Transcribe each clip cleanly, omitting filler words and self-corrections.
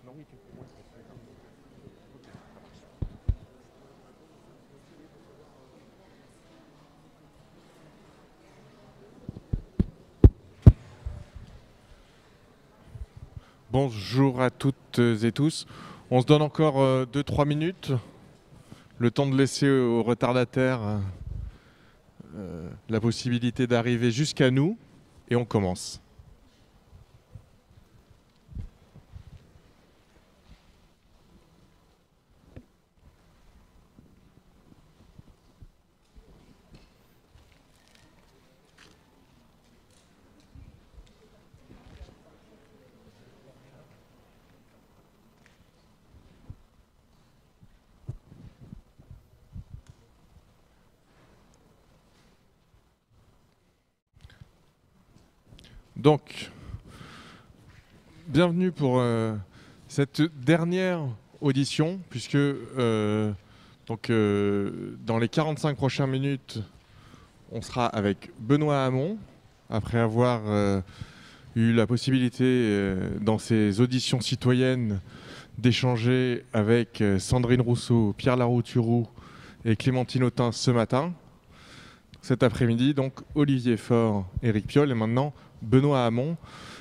Bonjour à toutes et tous. On se donne encore 2-3 minutes, le temps de laisser aux retardataires la possibilité d'arriver jusqu'à nous, et on commence. Donc, bienvenue pour cette dernière audition, puisque dans les 45 prochaines minutes, on sera avec Benoît Hamon, après avoir eu la possibilité dans ces auditions citoyennes d'échanger avec Sandrine Rousseau, Pierre Larouturou et Clémentine Autain ce matin. Cet après-midi, donc Olivier Faure, Éric Piolle et maintenant Benoît Hamon.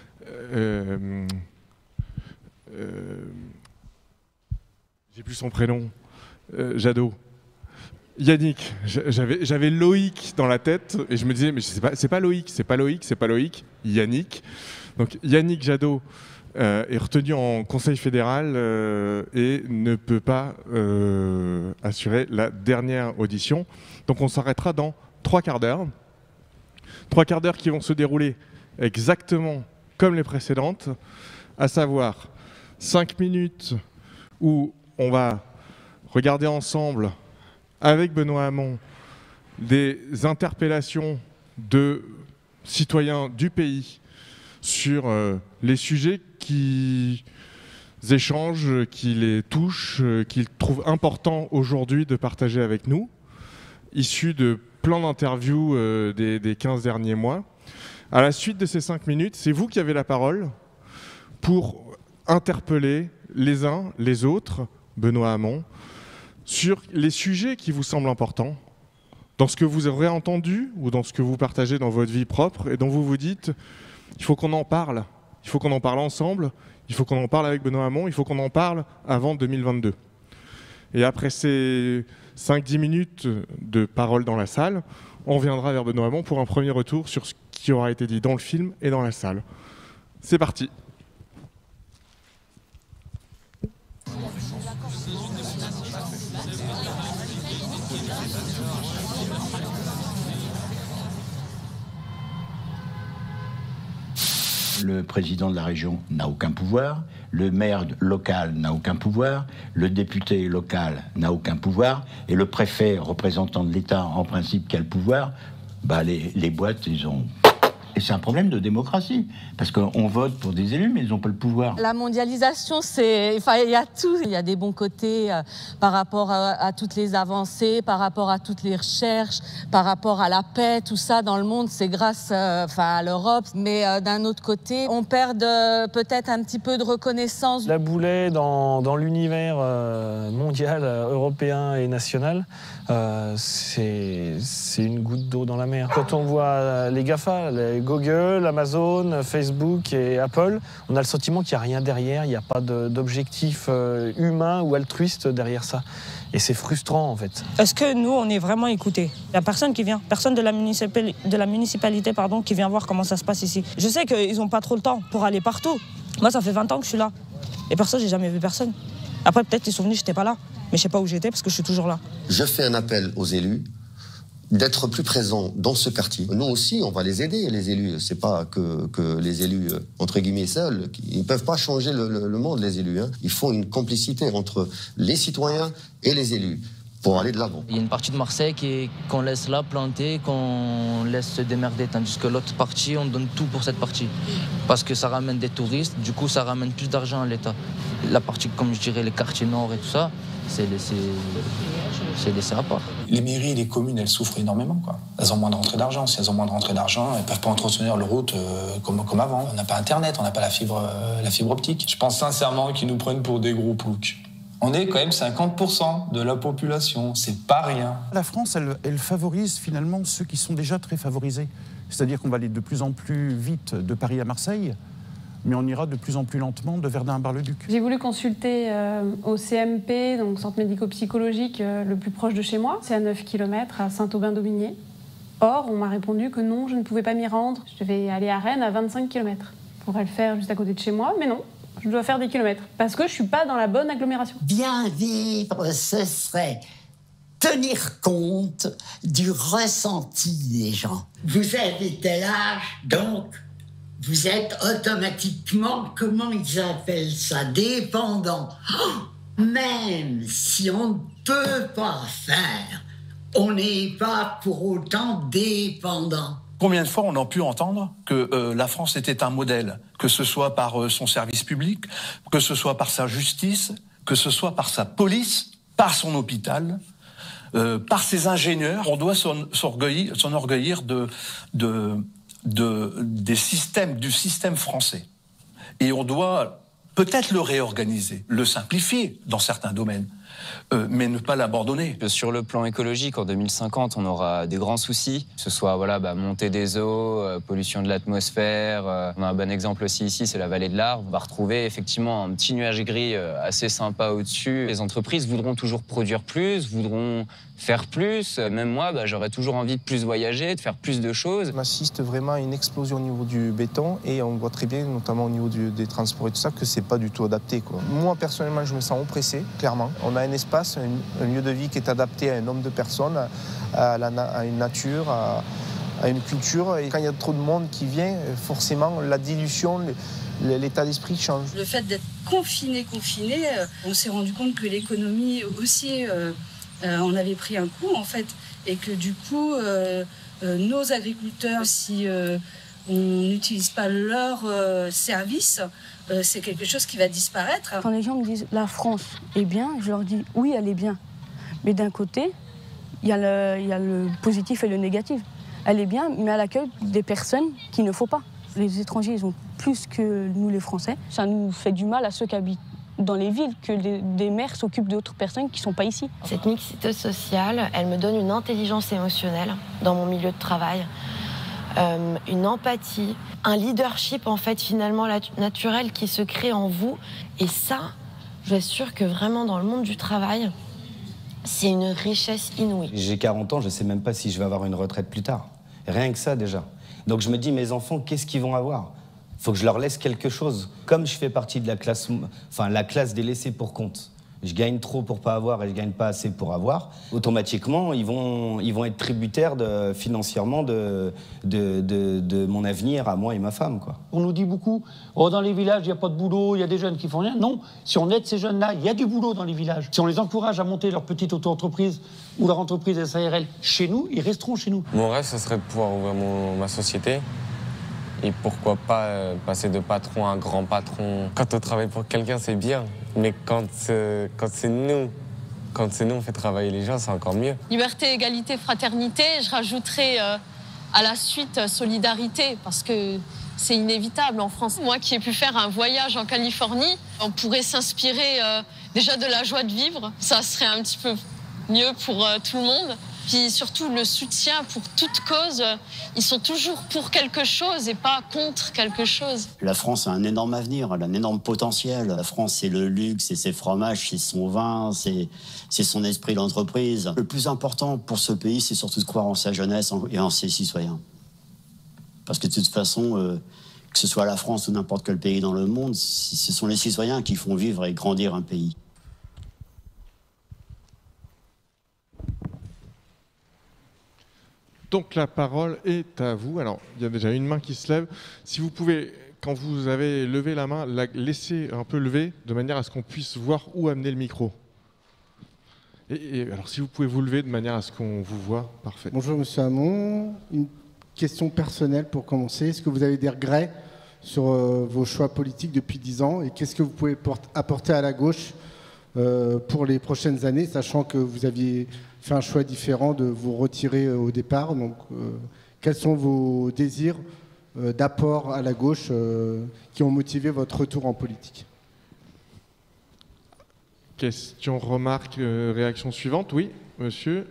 J'ai plus son prénom. Jadot. Yannick. J'avais Loïc dans la tête et je me disais mais c'est pas Loïc. Yannick. Donc Yannick Jadot est retenu en Conseil fédéral et ne peut pas assurer la dernière audition. Donc on s'arrêtera dans 3 quarts d'heure. 3 quarts d'heure qui vont se dérouler exactement comme les précédentes, à savoir 5 minutes où on va regarder ensemble avec Benoît Hamon des interpellations de citoyens du pays sur les sujets qu'ils échangent, qui les touchent, qu'ils trouvent important aujourd'hui de partager avec nous, issus de plein d'interviews des 15 derniers mois. À la suite de ces 5 minutes, c'est vous qui avez la parole pour interpeller les uns les autres, Benoît Hamon, sur les sujets qui vous semblent importants, dans ce que vous aurez entendu ou dans ce que vous partagez dans votre vie propre et dont vous vous dites il faut qu'on en parle, il faut qu'on en parle ensemble, il faut qu'on en parle avec Benoît Hamon, il faut qu'on en parle avant 2022. Et après ces 5-10 minutes de parole dans la salle, on viendra vers Benoît Hamon pour un premier retour sur ce qui aura été dit dans le film et dans la salle. C'est parti. Le président de la région n'a aucun pouvoir, le maire local n'a aucun pouvoir, le député local n'a aucun pouvoir, et le préfet, représentant de l'État, en principe, quel pouvoir? Les boîtes, ils ont... Et c'est un problème de démocratie, parce qu'on vote pour des élus, mais ils n'ont pas le pouvoir. La mondialisation, il y a tout. Il y a des bons côtés par rapport à toutes les avancées, par rapport à toutes les recherches, par rapport à la paix, tout ça dans le monde, c'est grâce à l'Europe. Mais d'un autre côté, on perd peut-être un petit peu de reconnaissance. La boulet dans l'univers mondial, européen et national, c'est une goutte d'eau dans la mer. Quand on voit les GAFA, les Google, Amazon, Facebook et Apple, on a le sentiment qu'il n'y a rien derrière, il n'y a pas d'objectif humain ou altruiste derrière ça. Et c'est frustrant en fait. Est-ce que nous, on est vraiment écoutés? Il n'y a personne qui vient, personne de la municipalité qui vient voir comment ça se passe ici. Je sais qu'ils n'ont pas trop le temps pour aller partout. Moi, ça fait 20 ans que je suis là. Et personne, j'ai jamais vu personne. Après, peut-être ils sont venus, je n'étais pas là. Mais je ne sais pas où j'étais parce que je suis toujours là. Je fais un appel aux élus d'être plus présents dans ce quartier. Nous aussi, on va les aider, les élus. C'est pas que les élus, entre guillemets, seuls. Ils ne peuvent pas changer le monde, les élus. Il faut une complicité entre les citoyens et les élus. pour aller de l'avant. Il y a une partie de Marseille qu'on laisse là planter, qu'on laisse se démerder, tandis que l'autre partie, on donne tout pour cette partie. Parce que ça ramène des touristes, du coup ça ramène plus d'argent à l'État. La partie, comme je dirais, les quartiers nord et tout ça, c'est laissé à part. Les mairies et les communes, elles souffrent énormément, quoi. Elles ont moins de rentrée d'argent. Si elles ont moins de rentrée d'argent, elles ne peuvent pas entretenir leur route comme avant. On n'a pas Internet, on n'a pas la fibre optique. Je pense sincèrement qu'ils nous prennent pour des gros ploucs. On est quand même 50% de la population, c'est pas rien. La France, elle favorise finalement ceux qui sont déjà très favorisés. C'est-à-dire qu'on va aller de plus en plus vite de Paris à Marseille, mais on ira de plus en plus lentement de Verdun à Bar-le-Duc. J'ai voulu consulter au CMP, donc centre médico-psychologique le plus proche de chez moi. C'est à 9 km, à Saint-Aubin-d'Aubigné. Or, on m'a répondu que non, je ne pouvais pas m'y rendre. Je devais aller à Rennes à 25 km. Je pourrais le faire juste à côté de chez moi, mais non. Je dois faire des kilomètres, parce que je ne suis pas dans la bonne agglomération. Bien vivre, ce serait tenir compte du ressenti des gens. Vous avez tel âge, donc vous êtes automatiquement, comment ils appellent ça, dépendant. Oh, même si on ne peut pas faire, on n'est pas pour autant dépendant. Combien de fois on a pu entendre que la France était un modèle, que ce soit par son service public, que ce soit par sa justice, que ce soit par sa police, par son hôpital, par ses ingénieurs. On doit s'enorgueillir du système français. Et on doit peut-être le réorganiser, le simplifier dans certains domaines, mais ne pas l'abandonner. Sur le plan écologique, en 2050, on aura des grands soucis, que ce soit montée des eaux, pollution de l'atmosphère. On a un bon exemple aussi ici, c'est la vallée de l'Arve. On va retrouver effectivement un petit nuage gris assez sympa au-dessus. Les entreprises voudront toujours produire plus, voudront faire plus. Même moi, j'aurais toujours envie de plus voyager, de faire plus de choses. On assiste vraiment à une explosion au niveau du béton et on voit très bien, notamment au niveau des transports et tout ça, que c'est pas du tout adapté, quoi. Moi, personnellement, je me sens oppressé, clairement. On a un espace, un lieu de vie qui est adapté à un nombre de personnes, à une nature, à une culture. Et quand il y a trop de monde qui vient, forcément, la dilution, l'état d'esprit change. Le fait d'être confiné, on s'est rendu compte que l'économie aussi... on avait pris un coup, en fait, et que du coup, nos agriculteurs, si on n'utilise pas leurs services, c'est quelque chose qui va disparaître. Quand les gens me disent « la France est bien », je leur dis « oui, elle est bien ». Mais d'un côté, il y a le positif et le négatif. Elle est bien, mais elle accueille des personnes qu'il ne faut pas. Les étrangers, ils ont plus que nous, les Français. Ça nous fait du mal à ceux qui habitent dans les villes, que des maires s'occupent d'autres personnes qui ne sont pas ici. Cette mixité sociale, elle me donne une intelligence émotionnelle dans mon milieu de travail, une empathie, un leadership en fait finalement naturel qui se crée en vous. Et ça, je vous assure que vraiment dans le monde du travail, c'est une richesse inouïe. J'ai 40 ans, je ne sais même pas si je vais avoir une retraite plus tard. Rien que ça déjà. Donc je me dis, mes enfants, qu'est-ce qu'ils vont avoir ? Il faut que je leur laisse quelque chose. Comme je fais partie de la classe des laissés pour compte, je gagne trop pour pas avoir et je gagne pas assez pour avoir, automatiquement, ils vont être tributaires financièrement de mon avenir à moi et ma femme, quoi. On nous dit beaucoup, oh, dans les villages, il n'y a pas de boulot, il y a des jeunes qui font rien. Non, si on aide ces jeunes-là, il y a du boulot dans les villages. Si on les encourage à monter leur petite auto-entreprise ou leur entreprise SARL chez nous, ils resteront chez nous. Mon rêve, ce serait de pouvoir ouvrir ma société. Et pourquoi pas passer de patron à grand patron. Quand on travaille pour quelqu'un, c'est bien. Mais quand c'est nous, on fait travailler les gens, c'est encore mieux. Liberté, égalité, fraternité. Je rajouterai à la suite solidarité, parce que c'est inévitable en France. Moi qui ai pu faire un voyage en Californie, on pourrait s'inspirer déjà de la joie de vivre. Ça serait un petit peu mieux pour tout le monde. Puis surtout le soutien pour toute cause, ils sont toujours pour quelque chose et pas contre quelque chose. La France a un énorme avenir, elle a un énorme potentiel. La France, c'est le luxe, c'est ses fromages, c'est son vin, c'est son esprit d'entreprise. Le plus important pour ce pays, c'est surtout de croire en sa jeunesse et en ses citoyens. Parce que de toute façon, que ce soit la France ou n'importe quel pays dans le monde, ce sont les citoyens qui font vivre et grandir un pays. Donc la parole est à vous. Alors, il y a déjà une main qui se lève. Si vous pouvez, quand vous avez levé la main, la laisser un peu levée, de manière à ce qu'on puisse voir où amener le micro. Et alors, si vous pouvez vous lever de manière à ce qu'on vous voit, parfait. Bonjour Monsieur Hamon. Une question personnelle pour commencer. Est-ce que vous avez des regrets sur vos choix politiques depuis 10 ans et qu'est-ce que vous pouvez apporter à la gauche pour les prochaines années, sachant que vous aviez fait un choix différent de vous retirer au départ. Donc, quels sont vos désirs d'apport à la gauche qui ont motivé votre retour en politique? Question, remarque, réaction suivante. Oui, monsieur.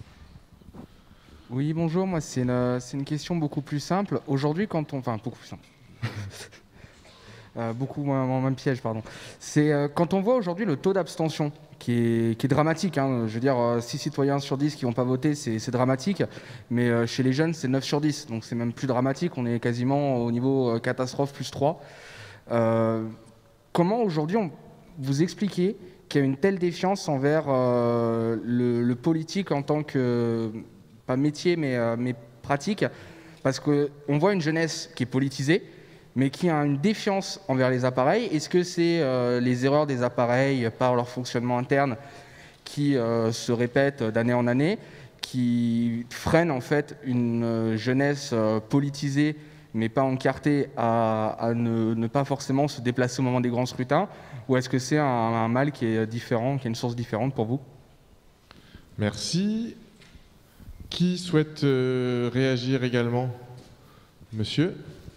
Oui, bonjour. Moi, c'est une question beaucoup plus simple. Aujourd'hui, quand on... Enfin, beaucoup plus simple. Beaucoup moins piège, pardon. C'est quand on voit aujourd'hui le taux d'abstention qui est dramatique. Hein. Je veux dire, 6 citoyens sur 10 qui n'ont pas voté, c'est dramatique. Mais chez les jeunes, c'est 9 sur 10. Donc c'est même plus dramatique. On est quasiment au niveau catastrophe plus 3. Comment aujourd'hui vous expliquez qu'il y a une telle défiance envers le politique en tant que, pas métier, mais pratique? Parce qu'on voit une jeunesse qui est politisée, mais qui a une défiance envers les appareils. Est-ce que c'est les erreurs des appareils par leur fonctionnement interne qui se répètent d'année en année, qui freinent en fait une jeunesse politisée, mais pas encartée, à ne pas forcément se déplacer au moment des grands scrutins? Ou est-ce que c'est un mal qui est différent, qui est une source différente pour vous? Merci. Qui souhaite réagir également? Monsieur?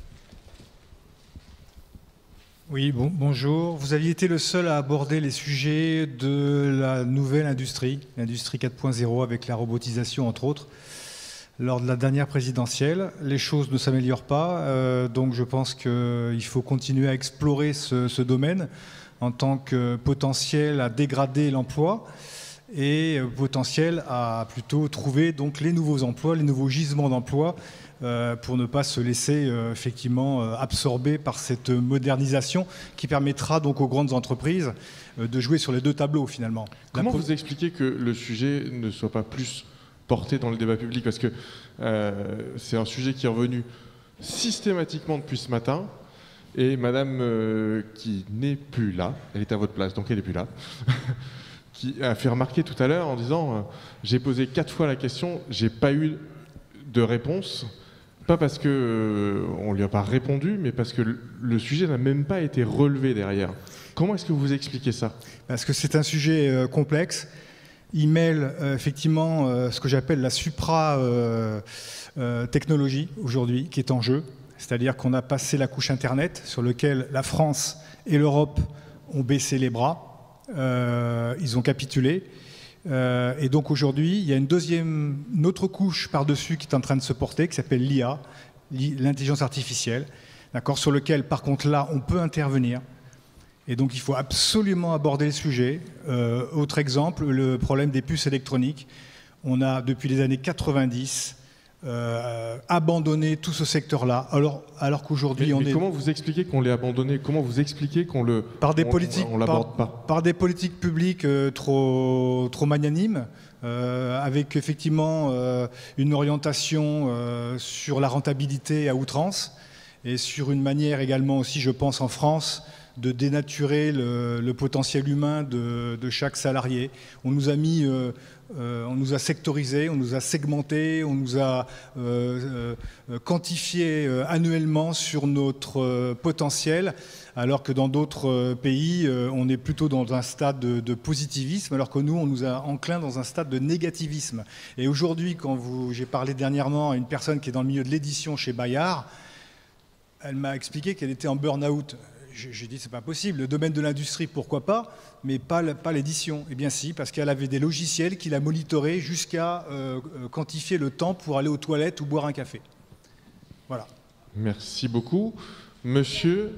Oui, bonjour. Vous aviez été le seul à aborder les sujets de la nouvelle industrie, l'industrie 4.0 avec la robotisation entre autres, lors de la dernière présidentielle. Les choses ne s'améliorent pas, donc je pense qu'il faut continuer à explorer ce domaine en tant que potentiel à dégrader l'emploi et potentiel à plutôt trouver donc les nouveaux emplois, les nouveaux gisements d'emplois, pour ne pas se laisser effectivement absorber par cette modernisation qui permettra donc aux grandes entreprises de jouer sur les deux tableaux finalement. Comment vous expliquez que le sujet ne soit pas plus porté dans le débat public? Parce que c'est un sujet qui est revenu systématiquement depuis ce matin. Et madame qui n'est plus là, elle est à votre place, donc elle n'est plus là, qui a fait remarquer tout à l'heure en disant j'ai posé 4 fois la question, j'ai pas eu de réponse. Pas parce qu'on ne lui a pas répondu, mais parce que le sujet n'a même pas été relevé derrière. Comment est-ce que vous expliquez ça? Parce que c'est un sujet complexe. Il mêle effectivement ce que j'appelle la supra-technologie aujourd'hui qui est en jeu. C'est-à-dire qu'on a passé la couche Internet sur laquelle la France et l'Europe ont baissé les bras. Ils ont capitulé. Et donc aujourd'hui, il y a une autre couche par-dessus qui est en train de se porter, qui s'appelle l'IA, l'intelligence artificielle, sur lequel, par contre, là, on peut intervenir. Et donc, il faut absolument aborder le sujet. Autre exemple, le problème des puces électroniques. On a, depuis les années 90, abandonné tout ce secteur-là, alors qu'aujourd'hui, on est... Comment vous expliquez qu'on l'ait abandonné? Comment vous expliquez qu'on le... Par des politiques, on l'aborde pas? Par des politiques publiques trop magnanimes, avec effectivement une orientation sur la rentabilité à outrance, et sur une manière également aussi, je pense, en France, de dénaturer le potentiel humain de chaque salarié. On nous a mis... on nous a sectorisé, on nous a segmenté, on nous a quantifié annuellement sur notre potentiel, alors que dans d'autres pays, on est plutôt dans un stade de positivisme, alors que nous, on nous a enclin dans un stade de négativisme. Et aujourd'hui, quand j'ai parlé dernièrement à une personne qui est dans le milieu de l'édition chez Bayard, elle m'a expliqué qu'elle était en burn-out. J'ai dit, c'est pas possible. Le domaine de l'industrie, pourquoi pas, mais pas l'édition. Eh bien si, parce qu'elle avait des logiciels qui la monitoraient jusqu'à quantifier le temps pour aller aux toilettes ou boire un café. Voilà. Merci beaucoup. Monsieur...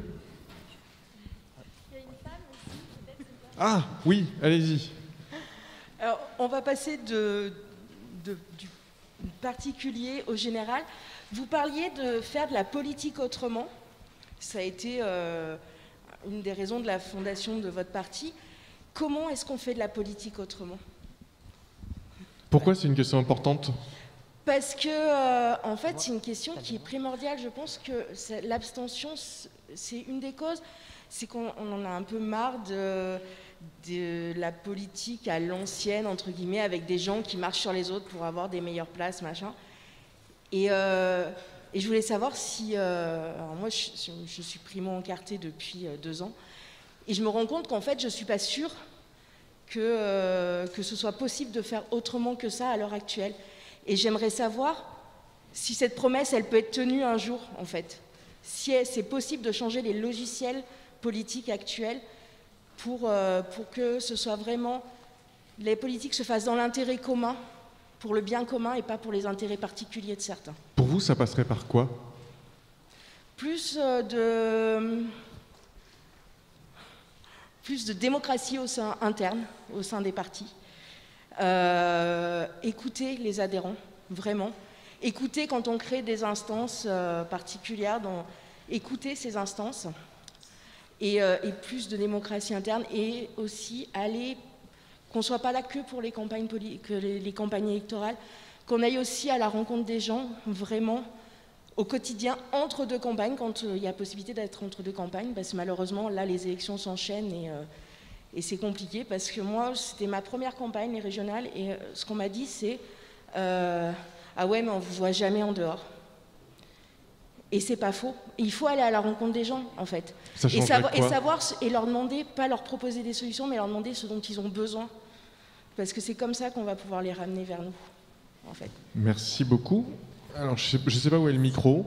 Ah, oui, allez-y. Alors, on va passer du particulier au général. Vous parliez de faire de la politique autrement. Ça a été une des raisons de la fondation de votre parti. Comment est-ce qu'on fait de la politique autrement? Pourquoi c'est une question importante? Parce que, en fait, c'est une question qui est primordiale. Je pense que l'abstention, c'est une des causes. C'est qu'on en a un peu marre de la politique à l'ancienne, entre guillemets, avec des gens qui marchent sur les autres pour avoir des meilleures places, machin. Et je voulais savoir si... alors moi, je suis primo-encartée depuis 2 ans, et je me rends compte qu'en fait, je ne suis pas sûre que ce soit possible de faire autrement que ça à l'heure actuelle. Et j'aimerais savoir si cette promesse, elle peut être tenue un jour, en fait. Si c'est possible de changer les logiciels politiques actuels pour que ce soit vraiment... Les politiques se fassent dans l'intérêt commun, pour le bien commun et pas pour les intérêts particuliers de certains. Pour vous, ça passerait par quoi? Plus de démocratie au sein interne, au sein des partis. Écouter les adhérents, vraiment. Écouter quand on crée des instances particulières, écouter ces instances. Et plus de démocratie interne, et aussi qu'on ne soit pas là que pour les campagnes, les campagnes électorales, qu'on aille aussi à la rencontre des gens, vraiment, au quotidien, entre 2 campagnes, quand il y a possibilité d'être entre 2 campagnes, parce que malheureusement, là, les élections s'enchaînent et c'est compliqué, parce que moi, c'était ma première campagne, les régionales, et ce qu'on m'a dit, c'est « Ah ouais, mais on ne vous voit jamais en dehors ». Et c'est pas faux. Il faut aller à la rencontre des gens, en fait. Et leur demander, pas leur proposer des solutions, mais leur demander ce dont ils ont besoin. Parce que c'est comme ça qu'on va pouvoir les ramener vers nous, en fait. Merci beaucoup. Alors, je sais pas où est le micro.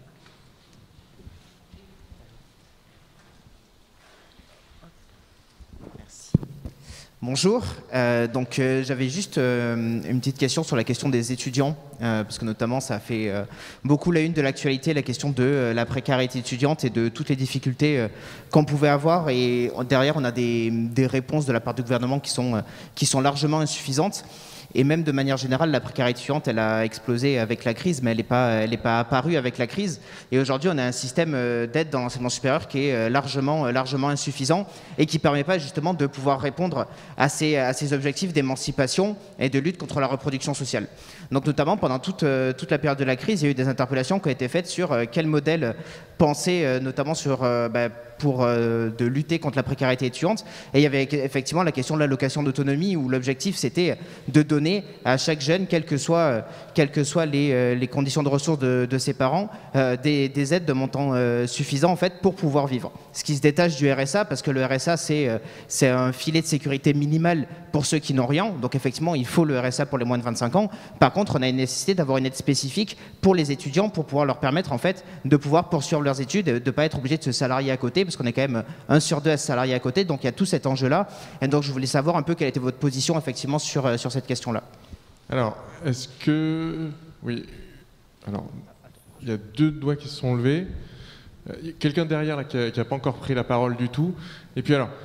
Bonjour, j'avais juste une petite question sur la question des étudiants, parce que notamment ça a fait beaucoup la une de l'actualité, la question de la précarité étudiante et de toutes les difficultés qu'on pouvait avoir, et derrière on a des réponses de la part du gouvernement qui sont largement insuffisantes. Et même de manière générale, la précarité étudiante, elle a explosé avec la crise, mais elle n'est pas apparue avec la crise. Et aujourd'hui, on a un système d'aide dans l'enseignement supérieur qui est largement insuffisant et qui ne permet pas justement de pouvoir répondre à ces objectifs d'émancipation et de lutte contre la reproduction sociale. Donc notamment, pendant toute la période de la crise, il y a eu des interpellations qui ont été faites sur quel modèle penser, notamment pour de lutter contre la précarité étudiante. Et il y avait effectivement la question de l'allocation d'autonomie, où l'objectif c'était de donner à chaque jeune, quelles que soient les conditions de ressources de ses parents, des aides de montant suffisant en fait pour pouvoir vivre. Ce qui se détache du RSA, parce que le RSA c'est un filet de sécurité minimal pour ceux qui n'ont rien. Donc effectivement, il faut le RSA pour les moins de 25 ans. Par contre, on a une nécessité d'avoir une aide spécifique pour les étudiants pour pouvoir leur permettre en fait de pouvoir poursuivre leurs études, de ne pas être obligé de se salarier à côté, parce qu'on est quand même 1 sur 2 à se salarier à côté. Donc il y a tout cet enjeu-là. Et donc je voulais savoir un peu quelle était votre position effectivement sur cette question-là. Alors, est-ce que... Oui. Alors, il y a 2 doigts qui se sont levés. Quelqu'un derrière là, qui n'a pas encore pris la parole du tout. Et puis alors,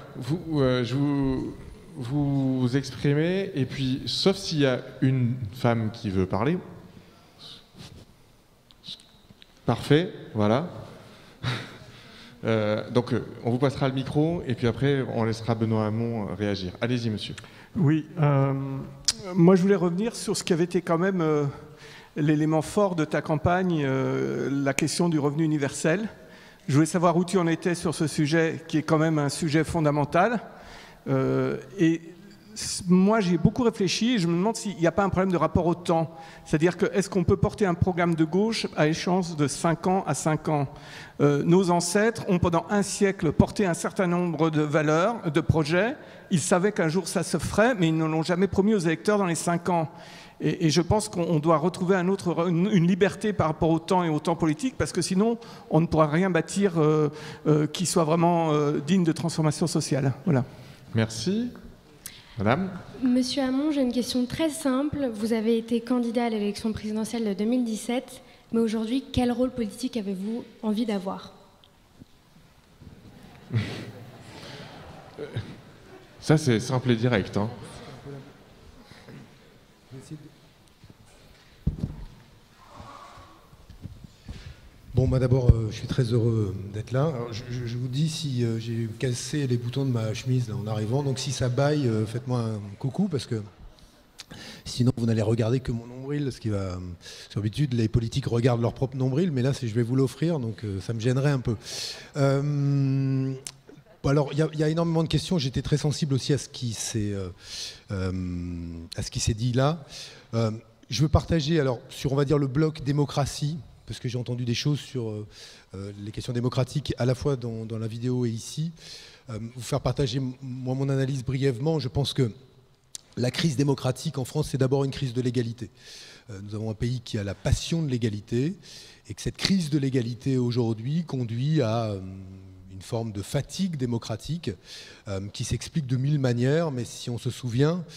vous exprimez, et puis, sauf s'il y a une femme qui veut parler. Parfait, voilà. Donc, on vous passera le micro, et puis après, on laissera Benoît Hamon réagir. Allez-y, monsieur. Oui, moi je voulais revenir sur ce qui avait été quand même l'élément fort de ta campagne, la question du revenu universel. Je voulais savoir où tu en étais sur ce sujet, qui est quand même un sujet fondamental. Et moi, j'ai beaucoup réfléchi et je me demande s'il n'y a pas un problème de rapport au temps. C'est-à-dire que est-ce qu'on peut porter un programme de gauche à échéance de 5 ans à 5 ans? Nos ancêtres ont pendant un siècle porté un certain nombre de valeurs, de projets. Ils savaient qu'un jour ça se ferait, mais ils ne l'ont jamais promis aux électeurs dans les 5 ans. Et je pense qu'on doit retrouver une liberté par rapport au temps et au temps politique, parce que sinon, on ne pourra rien bâtir qui soit vraiment digne de transformation sociale. Voilà. Merci. Madame ? Monsieur Hamon, j'ai une question très simple. Vous avez été candidat à l'élection présidentielle de 2017, mais aujourd'hui, quel rôle politique avez-vous envie d'avoir ? Ça, c'est simple et direct. Hein. Bon, bah d'abord, je suis très heureux d'être là. Alors, je vous dis si j'ai cassé les boutons de ma chemise là, en arrivant, donc si ça baille, faites-moi un coucou, parce que sinon vous n'allez regarder que mon nombril, ce qui va... Sur l'habitude, les politiques regardent leur propre nombril, mais là, je vais vous l'offrir, donc ça me gênerait un peu. Alors, il y a énormément de questions. J'étais très sensible aussi à ce qui s'est dit là. Je veux partager, alors, sur, on va dire, le bloc démocratie, parce que j'ai entendu des choses sur les questions démocratiques, à la fois dans la vidéo et ici. Vous faire partager, moi, mon analyse brièvement. Je pense que la crise démocratique en France, c'est d'abord une crise de l'égalité. Nous avons un pays qui a la passion de l'égalité, et que cette crise de l'égalité aujourd'hui conduit à une forme de fatigue démocratique qui s'explique de mille manières, mais si on se souvient,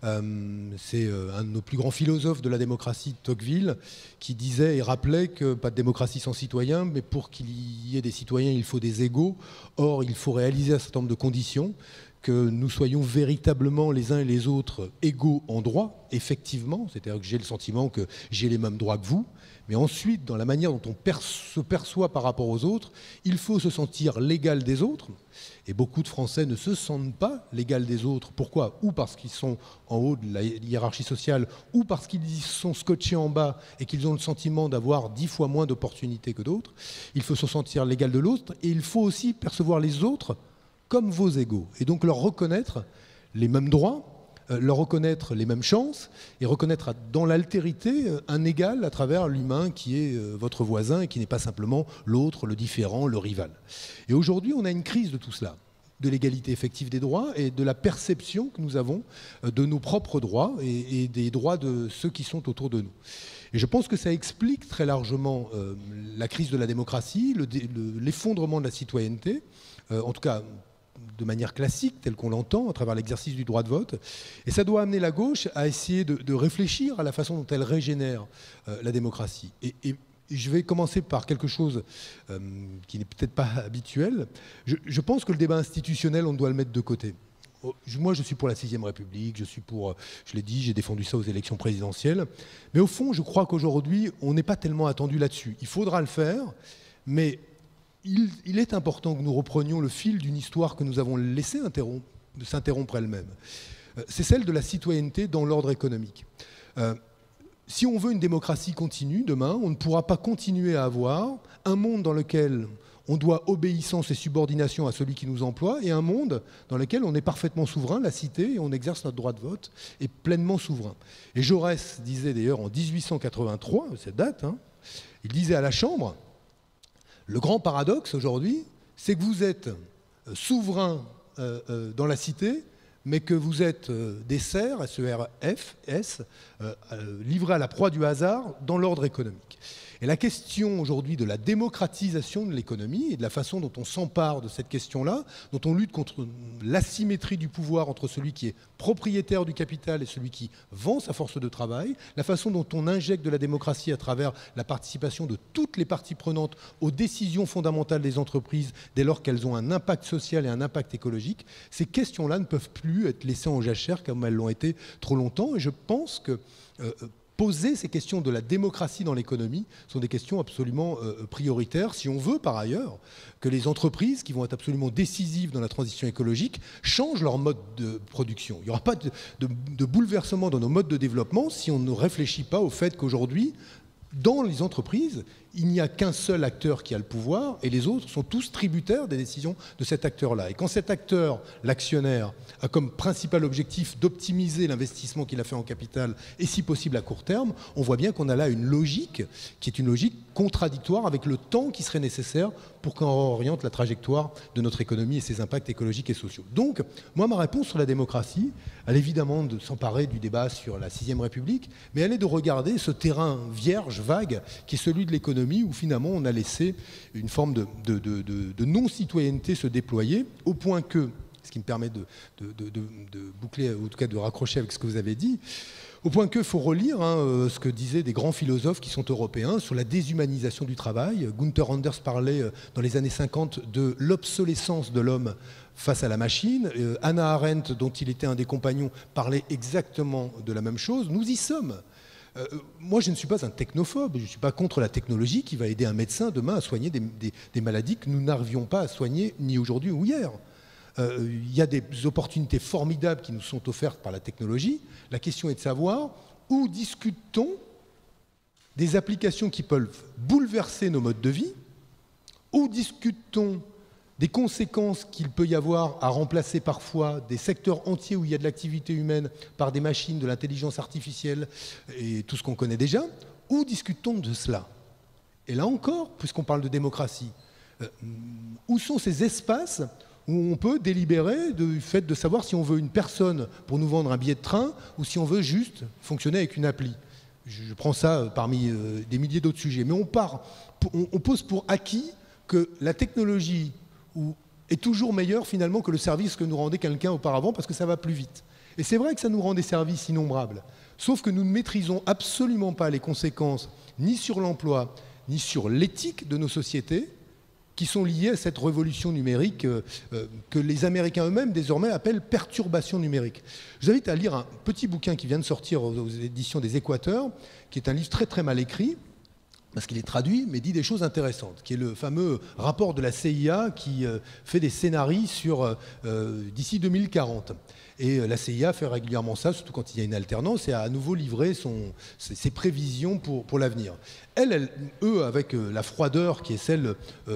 c'est un de nos plus grands philosophes de la démocratie, Tocqueville, qui disait et rappelait que pas de démocratie sans citoyens, mais pour qu'il y ait des citoyens, il faut des égaux. Or, il faut réaliser un certain nombre de conditions, que nous soyons véritablement les uns et les autres égaux en droit, effectivement, c'est-à-dire que j'ai le sentiment que j'ai les mêmes droits que vous, mais ensuite, dans la manière dont on se perçoit par rapport aux autres, il faut se sentir l'égal des autres, et beaucoup de Français ne se sentent pas l'égal des autres. Pourquoi? Ou parce qu'ils sont en haut de la hiérarchie sociale, ou parce qu'ils sont scotchés en bas et qu'ils ont le sentiment d'avoir 10 fois moins d'opportunités que d'autres. Il faut se sentir l'égal de l'autre, et il faut aussi percevoir les autres comme vos égaux, et donc leur reconnaître les mêmes droits, leur reconnaître les mêmes chances, et reconnaître dans l'altérité un égal à travers l'humain qui est votre voisin et qui n'est pas simplement l'autre, le différent, le rival. Et aujourd'hui, on a une crise de tout cela, de l'égalité effective des droits et de la perception que nous avons de nos propres droits et des droits de ceux qui sont autour de nous. Et je pense que ça explique très largement la crise de la démocratie, l'effondrement de la citoyenneté, en tout cas de manière classique, telle qu'on l'entend, à travers l'exercice du droit de vote. Et ça doit amener la gauche à essayer de réfléchir à la façon dont elle régénère la démocratie. Et je vais commencer par quelque chose qui n'est peut-être pas habituel. Je pense que le débat institutionnel, on doit le mettre de côté. Moi, je suis pour la 6e République, je suis pour, je l'ai dit, j'ai défendu ça aux élections présidentielles. Mais au fond, je crois qu'aujourd'hui, on n'est pas tellement attendu là-dessus. Il faudra le faire, mais il est important que nous reprenions le fil d'une histoire que nous avons laissé s'interrompre elle-même. C'est celle de la citoyenneté dans l'ordre économique. Si on veut une démocratie continue, demain, on ne pourra pas continuer à avoir un monde dans lequel on doit obéissance et subordination à celui qui nous emploie, et un monde dans lequel on est parfaitement souverain, la cité, et on exerce notre droit de vote, et pleinement souverain. Et Jaurès disait d'ailleurs en 1883, cette date, il disait à la Chambre: le grand paradoxe aujourd'hui, c'est que vous êtes souverain dans la cité, mais que vous êtes des serfs, S-E-R-F-S, livrés à la proie du hasard dans l'ordre économique. Et la question aujourd'hui de la démocratisation de l'économie et de la façon dont on s'empare de cette question-là, dont on lutte contre l'asymétrie du pouvoir entre celui qui est propriétaire du capital et celui qui vend sa force de travail, la façon dont on injecte de la démocratie à travers la participation de toutes les parties prenantes aux décisions fondamentales des entreprises dès lors qu'elles ont un impact social et un impact écologique, ces questions-là ne peuvent plus être laissées en jachère comme elles l'ont été trop longtemps. Et je pense que poser ces questions de la démocratie dans l'économie sont des questions absolument prioritaires si on veut par ailleurs que les entreprises qui vont être absolument décisives dans la transition écologique changent leur mode de production. Il n'y aura pas de bouleversement dans nos modes de développement si on ne réfléchit pas au fait qu'aujourd'hui, dans les entreprises, il n'y a qu'un seul acteur qui a le pouvoir et les autres sont tous tributaires des décisions de cet acteur-là. Et quand cet acteur, l'actionnaire, a comme principal objectif d'optimiser l'investissement qu'il a fait en capital et si possible à court terme, on voit bien qu'on a là une logique qui est une logique contradictoire avec le temps qui serait nécessaire pour qu'on oriente la trajectoire de notre économie et ses impacts écologiques et sociaux. Donc, moi, ma réponse sur la démocratie, elle est évidemment de s'emparer du débat sur la 6e République, mais elle est de regarder ce terrain vierge, vague, qui est celui de l'économie, où finalement on a laissé une forme de non-citoyenneté se déployer, au point que, ce qui me permet de boucler, ou en tout cas de raccrocher avec ce que vous avez dit, au point qu'il faut relire ce que disaient des grands philosophes qui sont européens sur la déshumanisation du travail. Gunther Anders parlait dans les années 50 de l'obsolescence de l'homme face à la machine. Hannah Arendt, dont il était un des compagnons, parlait exactement de la même chose. Nous y sommes. Moi, je ne suis pas un technophobe, je ne suis pas contre la technologie qui va aider un médecin demain à soigner des maladies que nous n'arrivions pas à soigner ni aujourd'hui ou hier. Il y a des opportunités formidables qui nous sont offertes par la technologie. La question est de savoir où discute-t-on des applications qui peuvent bouleverser nos modes de vie, où discute-t-on des conséquences qu'il peut y avoir à remplacer parfois des secteurs entiers où il y a de l'activité humaine par des machines, de l'intelligence artificielle et tout ce qu'on connaît déjà, où discute-t-on de cela? Et là encore, puisqu'on parle de démocratie, où sont ces espaces où on peut délibérer du fait de savoir si on veut une personne pour nous vendre un billet de train ou si on veut juste fonctionner avec une appli? Je prends ça parmi des milliers d'autres sujets. Mais on pose pour acquis que la technologie est toujours meilleure finalement que le service que nous rendait quelqu'un auparavant parce que ça va plus vite. Et c'est vrai que ça nous rend des services innombrables. Sauf que nous ne maîtrisons absolument pas les conséquences ni sur l'emploi, ni sur l'éthique de nos sociétés qui sont liées à cette révolution numérique que les Américains eux-mêmes désormais appellent perturbation numérique. Je vous invite à lire un petit bouquin qui vient de sortir aux éditions des Équateurs, qui est un livre très très mal écrit, parce qu'il est traduit, mais dit des choses intéressantes, qui est le fameux rapport de la CIA qui fait des scénarios sur d'ici 2040. Et la CIA fait régulièrement ça, surtout quand il y a une alternance, et a à nouveau livré ses prévisions pour l'avenir. Eux, avec la froideur qui est celle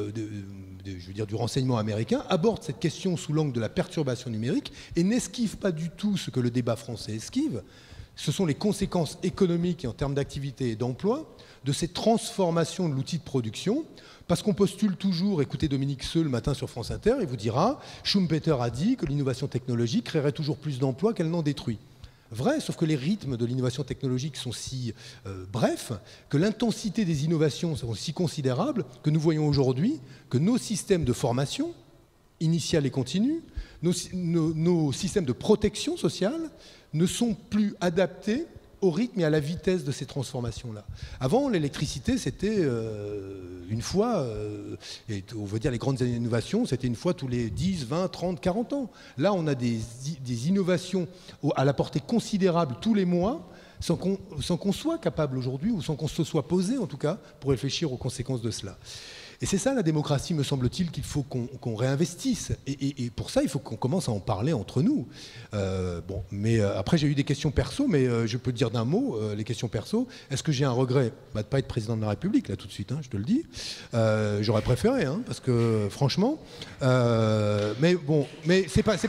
je veux dire, du renseignement américain, abordent cette question sous l'angle de la perturbation numérique et n'esquivent pas du tout ce que le débat français esquive. Ce sont les conséquences économiques et en termes d'activité et d'emploi de ces transformations de l'outil de production, parce qu'on postule toujours, écoutez Dominique Seux le matin sur France Inter, il vous dira « Schumpeter a dit que l'innovation technologique créerait toujours plus d'emplois qu'elle n'en détruit ». Vrai, sauf que les rythmes de l'innovation technologique sont si brefs, que l'intensité des innovations sont si considérables, que nous voyons aujourd'hui que nos systèmes de formation, initiale et continue, nos systèmes de protection sociale, ne sont plus adaptés au rythme et à la vitesse de ces transformations-là. Avant, l'électricité, c'était une fois, et on veut dire les grandes innovations, c'était une fois tous les 10, 20, 30, 40 ans. Là, on a des innovations à la portée considérable tous les mois, sans qu'on soit capable aujourd'hui, ou sans qu'on se soit posé en tout cas, pour réfléchir aux conséquences de cela. Et c'est ça la démocratie, me semble-t-il, qu'il faut qu'on réinvestisse. Et pour ça, il faut qu'on commence à en parler entre nous. Mais après, j'ai eu des questions perso, mais je peux te dire d'un mot, les questions perso. Est-ce que j'ai un regret de ne pas être président de la République, là, tout de suite, hein, je te le dis. J'aurais préféré, hein, parce que, franchement... mais bon, mais c'est pas...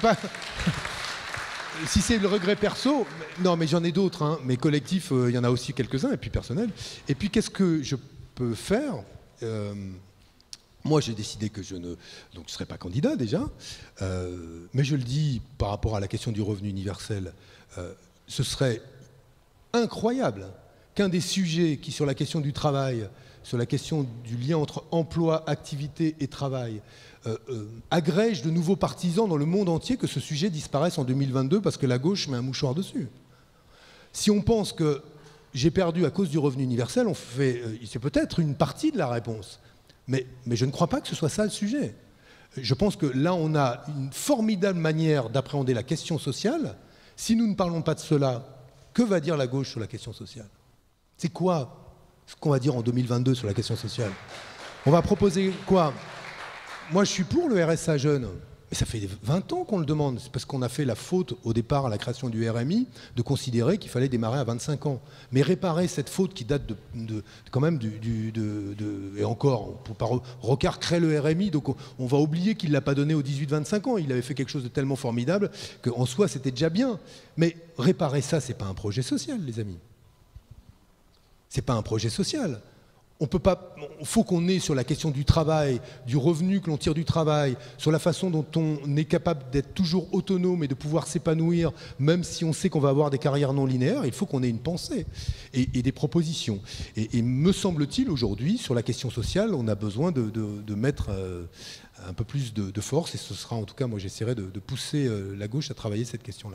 Si c'est le regret perso, non, mais j'en ai d'autres. Hein. Mes collectifs, il y en a aussi quelques-uns, et puis personnels. Et puis, qu'est-ce que je peux faire moi, j'ai décidé que je ne serai pas candidat déjà, mais je le dis par rapport à la question du revenu universel, ce serait incroyable qu'un des sujets qui, sur la question du travail, sur la question du lien entre emploi, activité et travail, agrège de nouveaux partisans dans le monde entier, que ce sujet disparaisse en 2022 parce que la gauche met un mouchoir dessus. Si on pense que j'ai perdu à cause du revenu universel, c'est peut-être une partie de la réponse. Mais je ne crois pas que ce soit ça le sujet. Je pense que là, on a une formidable manière d'appréhender la question sociale. Si nous ne parlons pas de cela, que va dire la gauche sur la question sociale? C'est quoi ce qu'on va dire en 2022 sur la question sociale? On va proposer quoi? Moi, je suis pour le RSA jeune. Mais ça fait 20 ans qu'on le demande. C'est parce qu'on a fait la faute au départ à la création du RMI de considérer qu'il fallait démarrer à 25 ans. Mais réparer cette faute qui date quand même et encore, Rocard crée le RMI, donc on va oublier qu'il ne l'a pas donné aux 18-25 ans. Il avait fait quelque chose de tellement formidable qu'en soi, c'était déjà bien. Mais réparer ça, c'est pas un projet social, les amis. C'est pas un projet social. On peut pas. Il faut qu'on ait sur la question du travail, du revenu que l'on tire du travail, sur la façon dont on est capable d'être toujours autonome et de pouvoir s'épanouir, même si on sait qu'on va avoir des carrières non linéaires. Il faut qu'on ait une pensée et des propositions. Et me semble-t-il aujourd'hui, sur la question sociale, on a besoin de mettre un peu plus de force. Et ce sera, en tout cas, moi, j'essaierai de pousser la gauche à travailler cette question-là.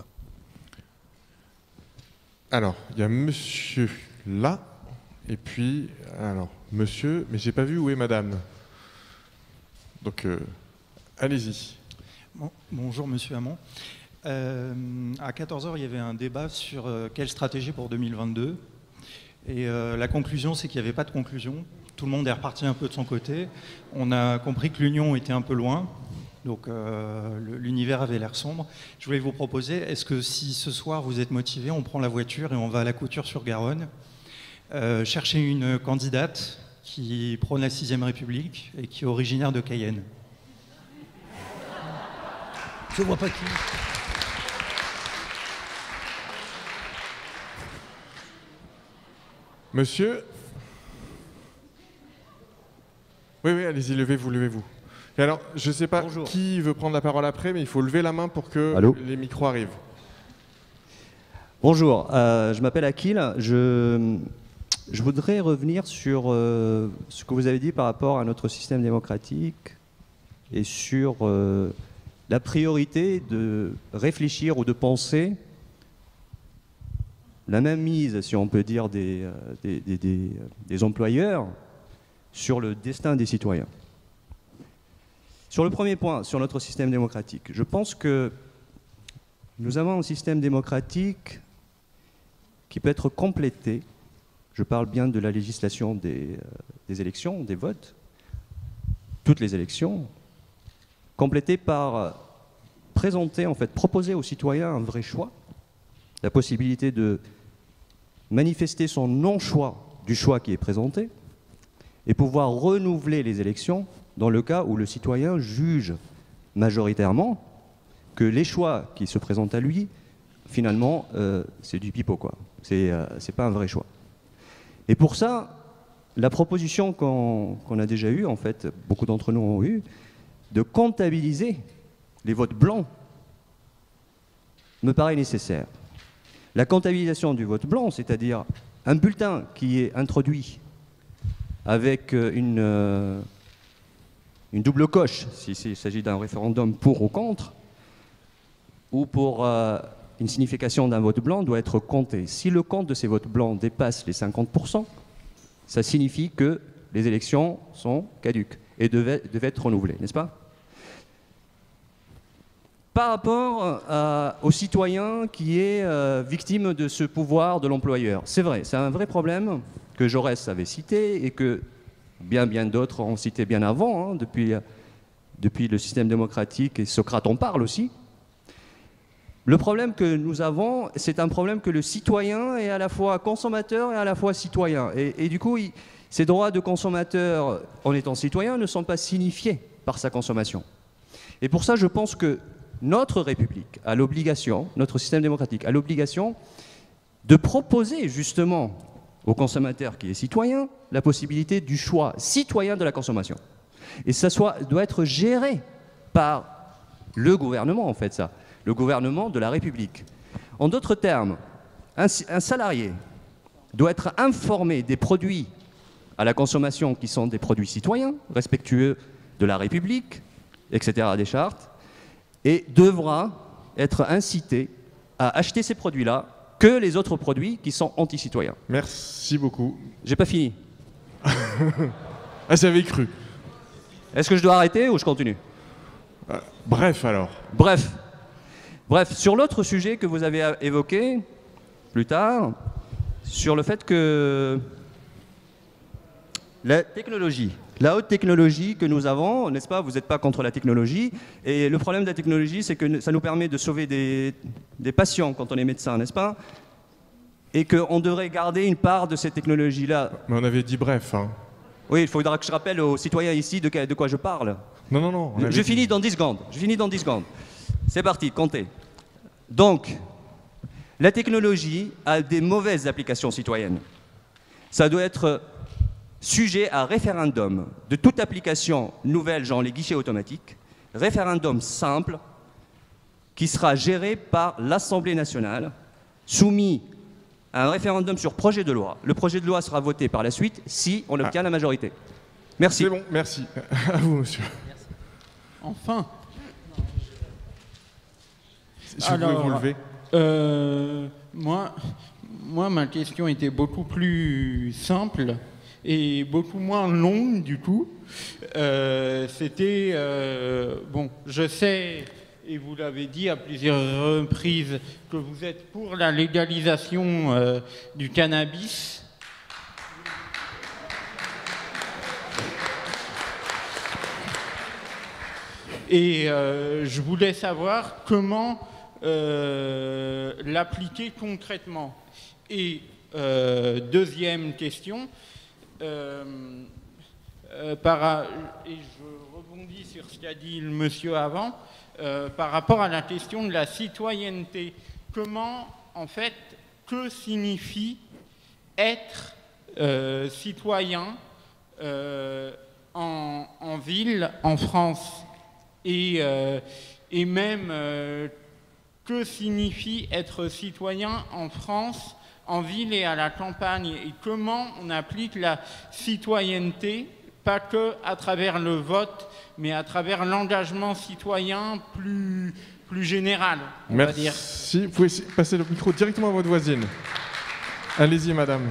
Alors, il y a monsieur là. Et puis, alors, monsieur, mais j'ai pas vu où est madame. Donc, allez-y. Bon, bonjour, monsieur Hamon. À 14h, il y avait un débat sur quelle stratégie pour 2022. Et la conclusion, c'est qu'il n'y avait pas de conclusion. Tout le monde est reparti un peu de son côté. On a compris que l'union était un peu loin. Donc, l'univers avait l'air sombre. Je voulais vous proposer, est-ce que si ce soir vous êtes motivé, on prend la voiture et on va à la Couture-sur-Garonne chercher une candidate qui prône la 6ème République et qui est originaire de Cayenne. Je vois pas qui. Monsieur? Oui, oui, allez-y, levez-vous, levez-vous. Et alors, je ne sais pas qui veut prendre la parole après, mais il faut lever la main pour que les micros arrivent. Bonjour, je m'appelle Akil. Je voudrais revenir sur ce que vous avez dit par rapport à notre système démocratique et sur la priorité de réfléchir ou de penser la même mise, si on peut dire, des employeurs sur le destin des citoyens. Sur le premier point, sur notre système démocratique, je pense que nous avons un système démocratique qui peut être complété. Je parle bien de la législation des élections, des votes, toutes les élections, complété par présenter, en fait, proposer aux citoyens un vrai choix, la possibilité de manifester son non-choix du choix qui est présenté et pouvoir renouveler les élections dans le cas où le citoyen juge majoritairement que les choix qui se présentent à lui, finalement, c'est du pipeau, quoi. C'est pas un vrai choix. Et pour ça, la proposition qu'on a déjà eue, en fait, beaucoup d'entre nous ont eu, de comptabiliser les votes blancs, me paraît nécessaire. La comptabilisation du vote blanc, c'est-à-dire un bulletin qui est introduit avec une double coche, s'il s'agit d'un référendum pour ou contre, ou pour une signification d'un vote blanc, doit être compté. Si le compte de ces votes blancs dépasse les 50%, ça signifie que les élections sont caduques et devaient être renouvelées, n'est-ce pas? Par rapport au citoyen qui est victime de ce pouvoir de l'employeur, c'est vrai, c'est un vrai problème que Jaurès avait cité et que bien d'autres ont cité bien avant, hein, depuis le système démocratique, et Socrate en parle aussi. Le problème que nous avons, c'est un problème que le citoyen est à la fois consommateur et à la fois citoyen. Et du coup, ses droits de consommateur, en étant citoyen, ne sont pas signifiés par sa consommation. Et pour ça, je pense que notre République a l'obligation, notre système démocratique a l'obligation de proposer justement au consommateur qui est citoyen la possibilité du choix citoyen de la consommation. Et ça doit être géré par le gouvernement, en fait, ça. Le gouvernement de la République. En d'autres termes, un salarié doit être informé des produits à la consommation qui sont des produits citoyens, respectueux de la République, etc., des chartes, et devra être incité à acheter ces produits-là que les autres produits qui sont anti-citoyens. Merci beaucoup. J'ai pas fini. Ah, j'avais cru. Est-ce que je dois arrêter ou je continue? Bref, alors. Bref, sur l'autre sujet que vous avez évoqué plus tard, sur le fait que la technologie, la haute technologie que nous avons, n'est-ce pas? Vous n'êtes pas contre la technologie. Et le problème de la technologie, c'est que ça nous permet de sauver des patients quand on est médecin, n'est-ce pas? Et qu'on devrait garder une part de cette technologie-là. Mais on avait dit bref, hein. Oui, il faudra que je rappelle aux citoyens ici de quoi je parle. Non. Je finis dans 10 secondes. C'est parti, comptez. Donc, la technologie a des mauvaises applications citoyennes. Ça doit être sujet à référendum de toute application nouvelle, genre les guichets automatiques, référendum simple, qui sera géré par l'Assemblée nationale, soumis à un référendum sur projet de loi. Le projet de loi sera voté par la suite si on obtient la majorité. Merci. C'est bon, merci. À vous, monsieur. Merci. Enfin. Si vous pouvez vous lever. Moi, ma question était beaucoup plus simple et beaucoup moins longue du coup. C'était, bon, je sais, et vous l'avez dit à plusieurs reprises, que vous êtes pour la légalisation du cannabis. Et je voulais savoir comment l'appliquer concrètement. Et deuxième question, et je rebondis sur ce qu'a dit le monsieur avant, par rapport à la question de la citoyenneté. Comment, en fait, que signifie être citoyen en ville, en France, et même que signifie être citoyen en France, en ville et à la campagne, et comment on applique la citoyenneté, pas que à travers le vote, mais à travers l'engagement citoyen plus général, on va dire. Merci. Vous pouvez passer le micro directement à votre voisine. Allez-y, madame.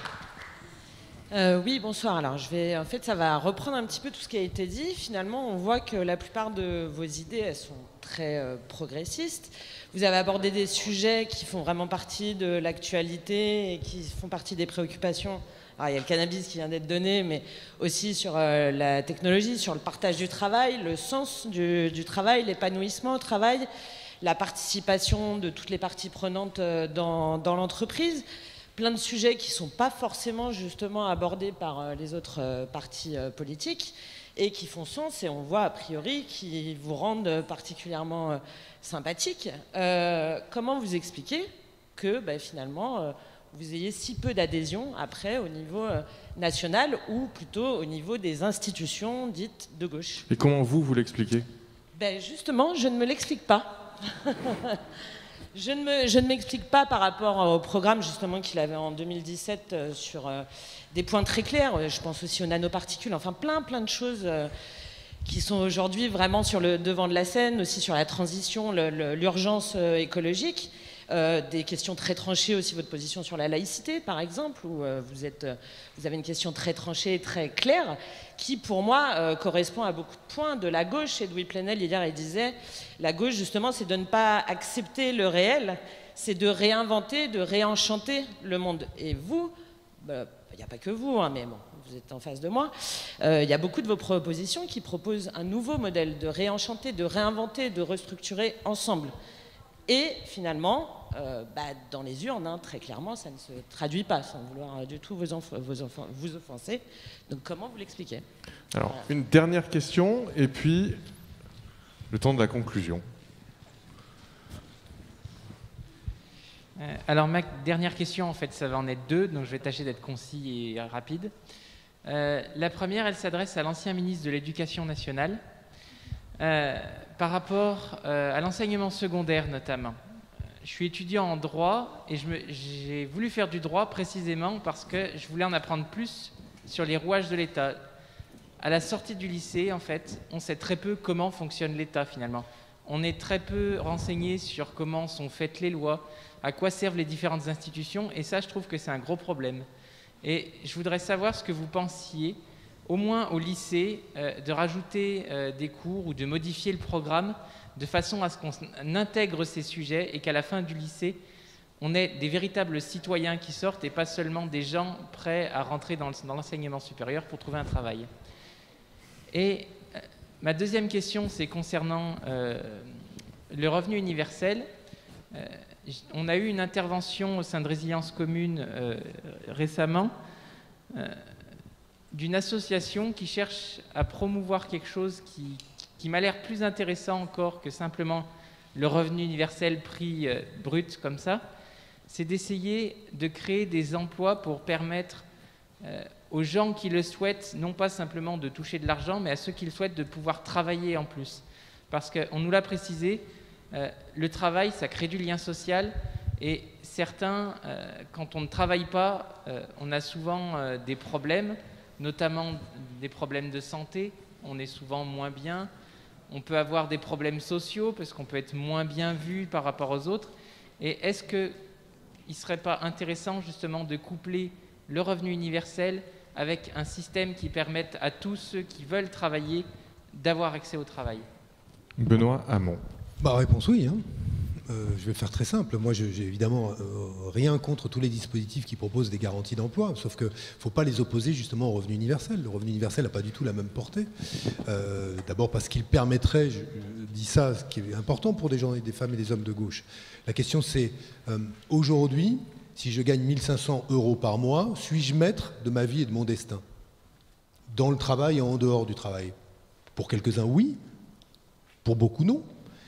Oui, bonsoir. Alors, en fait, ça va reprendre un petit peu tout ce qui a été dit. Finalement, on voit que la plupart de vos idées, elles sont très progressistes. Vous avez abordé des sujets qui font vraiment partie de l'actualité et qui font partie des préoccupations. Alors, il y a le cannabis qui vient d'être donné, mais aussi sur la technologie, sur le partage du travail, le sens du travail, l'épanouissement au travail, la participation de toutes les parties prenantes dans l'entreprise. Plein de sujets qui ne sont pas forcément justement abordés par les autres partis politiques et qui font sens, et on voit a priori qui vous rendent particulièrement sympathique. Comment vous expliquez que finalement vous ayez si peu d'adhésion après au niveau national ou plutôt au niveau des institutions dites de gauche? Et comment vous l'expliquez? Justement, je ne me l'explique pas. Je ne m'explique pas par rapport au programme justement qu'il avait en 2017 sur des points très clairs. Je pense aussi aux nanoparticules, enfin plein de choses qui sont aujourd'hui vraiment sur le devant de la scène, aussi sur la transition, l'urgence écologique. Des questions très tranchées aussi, votre position sur la laïcité par exemple, où vous avez une question très tranchée, très claire, qui pour moi correspond à beaucoup de points de la gauche. Et Louis Plenel hier il disait, la gauche justement c'est de ne pas accepter le réel, c'est de réinventer, de réenchanter le monde. Et vous, il n'y a pas que vous, mais bon, vous êtes en face de moi, il y a beaucoup de vos propositions qui proposent un nouveau modèle de réenchanter, de réinventer, de restructurer ensemble. Et finalement, dans les urnes, très clairement, ça ne se traduit pas, sans vouloir du tout vous offenser. Donc comment vous l'expliquez? Alors, voilà. Une dernière question, et puis le temps de la conclusion. Alors ma dernière question, en fait, ça va en être deux, donc je vais tâcher d'être concis et rapide. La première, elle s'adresse à l'ancien ministre de l'Éducation nationale. Par rapport à l'enseignement secondaire notamment. Je suis étudiant en droit et j'ai voulu faire du droit précisément parce que je voulais en apprendre plus sur les rouages de l'État. À la sortie du lycée, en fait, on sait très peu comment fonctionne l'État finalement. On est très peu renseigné sur comment sont faites les lois, à quoi servent les différentes institutions, et ça, je trouve que c'est un gros problème. Et je voudrais savoir ce que vous pensiez, au moins au lycée, de rajouter des cours ou de modifier le programme de façon à ce qu'on intègre ces sujets et qu'à la fin du lycée, on ait des véritables citoyens qui sortent et pas seulement des gens prêts à rentrer dans l'enseignement supérieur pour trouver un travail. Et ma deuxième question, c'est concernant le revenu universel. On a eu une intervention au sein de Résilience Commune récemment d'une association qui cherche à promouvoir quelque chose qui m'a l'air plus intéressant encore que simplement le revenu universel prix brut comme ça. C'est d'essayer de créer des emplois pour permettre aux gens qui le souhaitent, non pas simplement de toucher de l'argent, mais à ceux qui le souhaitent de pouvoir travailler en plus. Parce qu'on nous l'a précisé, le travail, ça crée du lien social. Et certains, quand on ne travaille pas, on a souvent des problèmes, notamment des problèmes de santé, on est souvent moins bien, on peut avoir des problèmes sociaux parce qu'on peut être moins bien vu par rapport aux autres. Et est-ce qu'il ne serait pas intéressant justement de coupler le revenu universel avec un système qui permette à tous ceux qui veulent travailler d'avoir accès au travail? Benoît Hamon. Réponse oui. Je vais faire très simple. Moi, j'ai évidemment rien contre tous les dispositifs qui proposent des garanties d'emploi, sauf qu'il ne faut pas les opposer justement au revenu universel. Le revenu universel n'a pas du tout la même portée. D'abord parce qu'il permettrait, je dis ça, ce qui est important pour des gens, des femmes et des hommes de gauche. La question c'est, aujourd'hui, si je gagne 1 500 € par mois, suis-je maître de ma vie et de mon destin? Dans le travail et en dehors du travail? Pour quelques-uns, oui. Pour beaucoup, non.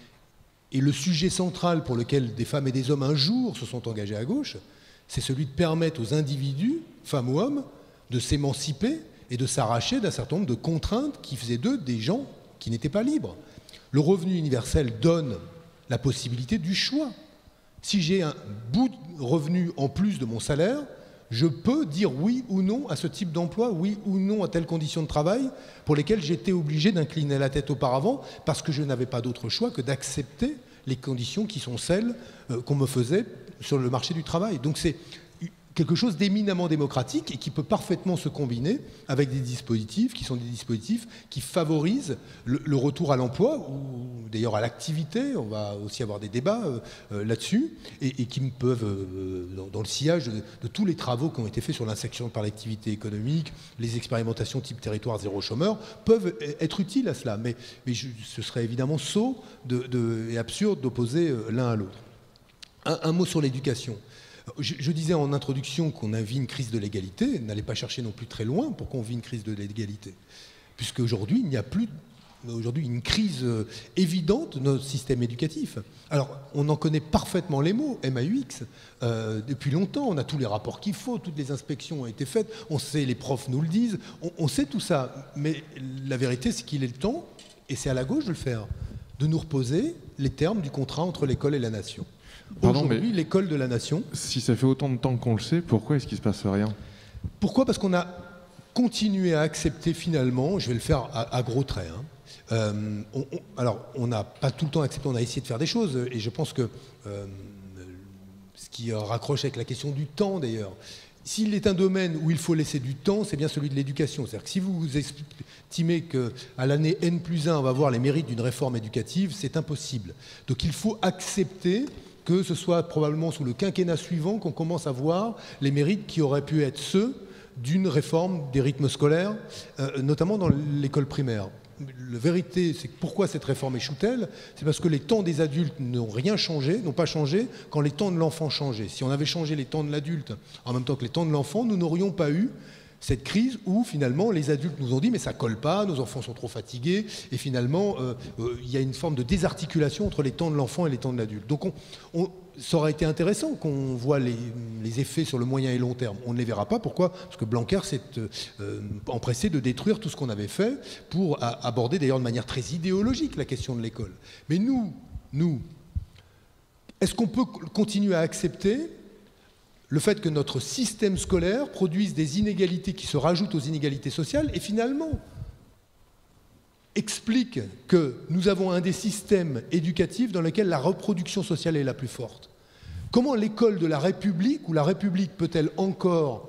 Et le sujet central pour lequel des femmes et des hommes un jour se sont engagés à gauche, c'est celui de permettre aux individus, femmes ou hommes, de s'émanciper et de s'arracher d'un certain nombre de contraintes qui faisaient d'eux des gens qui n'étaient pas libres. Le revenu universel donne la possibilité du choix. Si j'ai un bout de revenu en plus de mon salaire, je peux dire oui ou non à ce type d'emploi, oui ou non à telles conditions de travail pour lesquelles j'étais obligé d'incliner la tête auparavant parce que je n'avais pas d'autre choix que d'accepter les conditions qui sont celles qu'on me faisait sur le marché du travail. Donc c'est quelque chose d'éminemment démocratique et qui peut parfaitement se combiner avec des dispositifs qui sont des dispositifs qui favorisent le retour à l'emploi ou d'ailleurs à l'activité. On va aussi avoir des débats là-dessus et qui peuvent, dans le sillage de tous les travaux qui ont été faits sur l'insertion par l'activité économique, les expérimentations type territoire zéro chômeur, peuvent être utiles à cela. Mais ce serait évidemment sot et absurde d'opposer l'un à l'autre. Un mot sur l'éducation. Je disais en introduction qu'on a vu une crise de l'égalité. N'allez pas chercher non plus très loin pour qu'on vit une crise de l'égalité. Puisque aujourd'hui, il n'y a plus une crise évidente de notre système éducatif. Alors, on en connaît parfaitement les mots, MAUX, depuis longtemps. On a tous les rapports qu'il faut, toutes les inspections ont été faites, on sait, les profs nous le disent, on sait tout ça. Mais la vérité, c'est qu'il est le temps, et c'est à la gauche de le faire, de nous reposer les termes du contrat entre l'école et la nation. Aujourd'hui, l'école de la nation... Si ça fait autant de temps qu'on le sait, pourquoi est-ce qu'il ne se passe rien? Pourquoi? Parce qu'on a continué à accepter finalement, je vais le faire à gros traits, alors on n'a pas tout le temps accepté, on a essayé de faire des choses, et je pense que ce qui raccroche avec la question du temps d'ailleurs, s'il est un domaine où il faut laisser du temps, c'est bien celui de l'éducation. C'est-à-dire que si vous estimez qu'à l'année N+1, on va voir les mérites d'une réforme éducative, c'est impossible. Donc il faut accepter que ce soit probablement sous le quinquennat suivant qu'on commence à voir les mérites qui auraient pu être ceux d'une réforme des rythmes scolaires, notamment dans l'école primaire. La vérité, c'est que pourquoi cette réforme échoue-t-elle? C'est parce que les temps des adultes n'ont rien changé, n'ont pas changé quand les temps de l'enfant changeaient. Si on avait changé les temps de l'adulte en même temps que les temps de l'enfant, nous n'aurions pas eu cette crise où finalement les adultes nous ont dit mais ça colle pas, nos enfants sont trop fatigués, et finalement il y a une forme de désarticulation entre les temps de l'enfant et les temps de l'adulte. Donc ça aurait été intéressant qu'on voit les effets sur le moyen et long terme. On ne les verra pas. Pourquoi? Parce que Blanquer s'est empressé de détruire tout ce qu'on avait fait pour aborder d'ailleurs de manière très idéologique la question de l'école. Mais nous, est-ce qu'on peut continuer à accepter le fait que notre système scolaire produise des inégalités qui se rajoutent aux inégalités sociales et finalement explique que nous avons un des systèmes éducatifs dans lequel la reproduction sociale est la plus forte? Comment l'école de la République ou la République peut-elle encore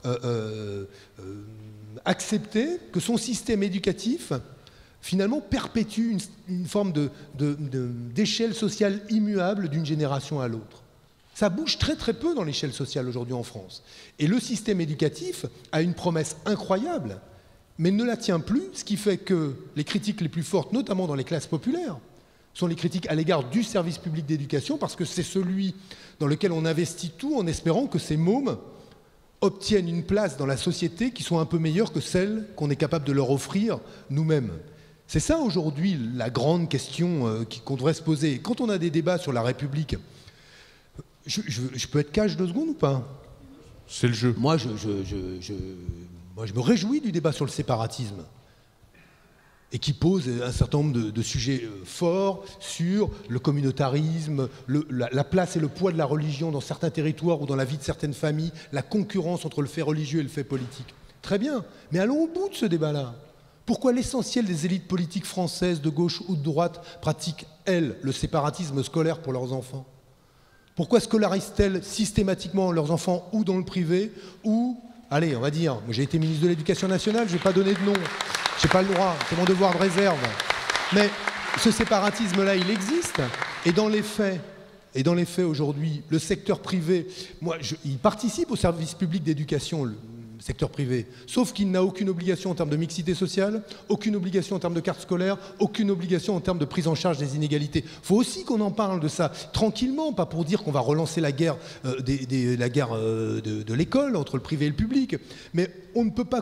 accepter que son système éducatif finalement perpétue une forme d'échelle sociale immuable d'une génération à l'autre? Ça bouge très très peu dans l'échelle sociale aujourd'hui en France. Et le système éducatif a une promesse incroyable, mais ne la tient plus, ce qui fait que les critiques les plus fortes, notamment dans les classes populaires, sont les critiques à l'égard du service public d'éducation, parce que c'est celui dans lequel on investit tout en espérant que ces mômes obtiennent une place dans la société qui soit un peu meilleure que celle qu'on est capable de leur offrir nous-mêmes. C'est ça aujourd'hui la grande question qu'on devrait se poser. Quand on a des débats sur la République, je peux être cash 2 secondes ou pas? C'est le jeu. Moi, je me réjouis du débat sur le séparatisme et qui pose un certain nombre de sujets forts sur le communautarisme, la place et le poids de la religion dans certains territoires ou dans la vie de certaines familles, la concurrence entre le fait religieux et le fait politique. Très bien, mais allons au bout de ce débat-là. Pourquoi l'essentiel des élites politiques françaises, de gauche ou de droite, pratiquent, elles, le séparatisme scolaire pour leurs enfants? Pourquoi scolarisent-elles systématiquement leurs enfants ou dans le privé ou, allez, on va dire, j'ai été ministre de l'Éducation nationale, je ne vais pas donner de nom, je n'ai pas le droit, c'est mon devoir de réserve. Mais ce séparatisme-là, il existe. Et dans les faits aujourd'hui, le secteur privé, il participe au service public d'éducation, le secteur privé, sauf qu'il n'a aucune obligation en termes de mixité sociale, aucune obligation en termes de carte scolaire, aucune obligation en termes de prise en charge des inégalités. Il faut aussi qu'on en parle de ça tranquillement, pas pour dire qu'on va relancer la guerre, de l'école entre le privé et le public. Mais on ne peut pas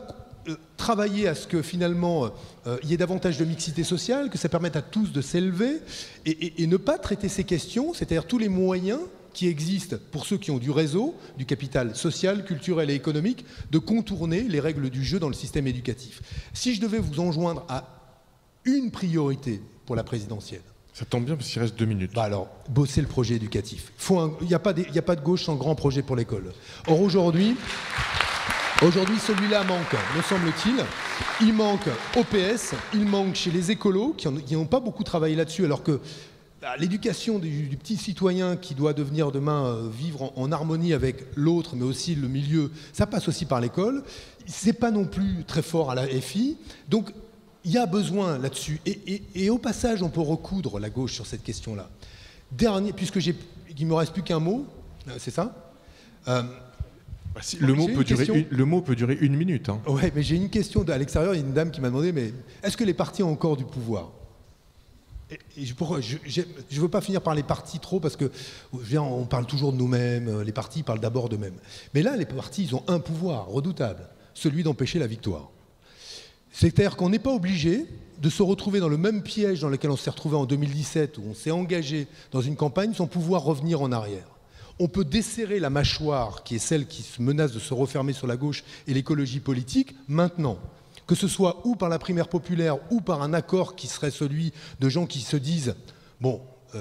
travailler à ce que finalement il y ait davantage de mixité sociale, que ça permette à tous de s'élever et ne pas traiter ces questions, c'est-à-dire tous les moyens qui existent pour ceux qui ont du réseau, du capital social, culturel et économique, de contourner les règles du jeu dans le système éducatif. Si je devais vous enjoindre à une priorité pour la présidentielle. Ça tombe bien parce qu'il reste 2 minutes. Bah alors, bosser le projet éducatif. Il n'y a pas de gauche sans grand projet pour l'école. Or aujourd'hui, celui-là manque, me semble-t-il. Il manque au PS, il manque chez les écolos, qui n'ont pas beaucoup travaillé là-dessus, alors que l'éducation du petit citoyen qui doit devenir demain vivre en harmonie avec l'autre, mais aussi le milieu, ça passe aussi par l'école. C'est pas non plus très fort à la FI. Donc, il y a besoin là-dessus. Et au passage, on peut recoudre la gauche sur cette question-là. Puisque il ne me reste plus qu'un mot, c'est ça le mot peut durer 1 minute. Hein. Ouais, mais j'ai une question à l'extérieur. Il y a une dame qui m'a demandé, mais est-ce que les partis ont encore du pouvoir ? Je ne veux pas finir par les partis trop, parce que on parle toujours de nous-mêmes, les partis parlent d'abord d'eux-mêmes. Mais là, les partis, ils ont un pouvoir redoutable, celui d'empêcher la victoire. C'est-à-dire qu'on n'est pas obligé de se retrouver dans le même piège dans lequel on s'est retrouvé en 2017, où on s'est engagé dans une campagne sans pouvoir revenir en arrière. On peut desserrer la mâchoire, qui est celle qui se menace de se refermer sur la gauche et l'écologie politique, maintenant. Que ce soit ou par la primaire populaire ou par un accord qui serait celui de gens qui se disent « bon,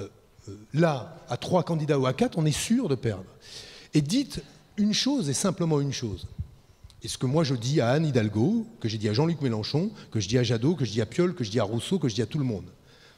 là, à 3 candidats ou à 4, on est sûr de perdre ». Et dites une chose et simplement une chose. Et ce que moi je dis à Anne Hidalgo, que j'ai dit à Jean-Luc Mélenchon, que je dis à Jadot, que je dis à Piolle, que je dis à Rousseau, que je dis à tout le monde.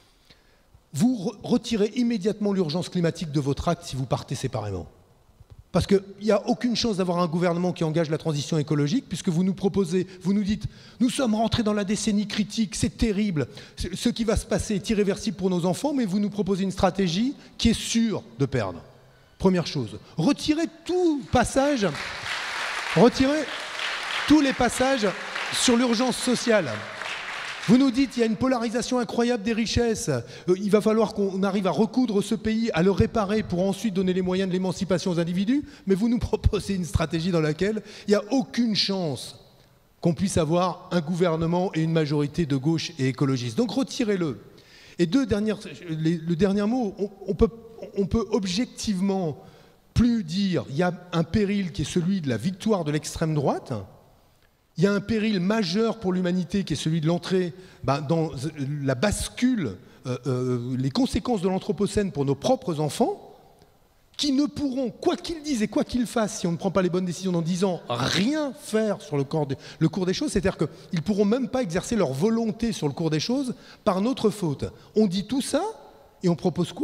Vous retirez immédiatement l'urgence climatique de votre acte si vous partez séparément. Parce qu'il n'y a aucune chance d'avoir un gouvernement qui engage la transition écologique, puisque vous nous proposez, vous nous dites « nous sommes rentrés dans la décennie critique, c'est terrible, ce qui va se passer est irréversible pour nos enfants », mais vous nous proposez une stratégie qui est sûre de perdre. Première chose. Retirez tout passage, retirez tous les passages sur l'urgence sociale. Vous nous dites qu'il y a une polarisation incroyable des richesses. Il va falloir qu'on arrive à recoudre ce pays, à le réparer pour ensuite donner les moyens de l'émancipation aux individus. Mais vous nous proposez une stratégie dans laquelle il n'y a aucune chance qu'on puisse avoir un gouvernement et une majorité de gauche et écologiste. Donc retirez-le. Et le dernier mot, on peut objectivement plus dire il y a un péril qui est celui de la victoire de l'extrême droite. Il y a un péril majeur pour l'humanité qui est celui de l'entrée dans la bascule, les conséquences de l'anthropocène pour nos propres enfants, qui ne pourront, quoi qu'ils disent et quoi qu'ils fassent, si on ne prend pas les bonnes décisions dans 10 ans, rien faire sur le cours des choses. C'est-à-dire qu'ils ne pourront même pas exercer leur volonté sur le cours des choses par notre faute. On dit tout ça et on propose quoi ?